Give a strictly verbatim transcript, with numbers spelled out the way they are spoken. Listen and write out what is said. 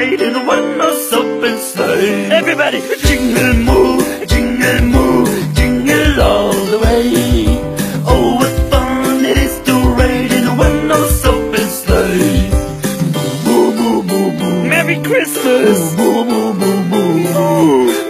ride in a one-horse open sleigh. Everybody, jingle move, jingle move, jingle all the way. Oh, what fun it is to ride in a one-horse open sleigh. Boo, boo, boo, boo, boo. Merry Christmas. Boo, boo, boo, boo, boo.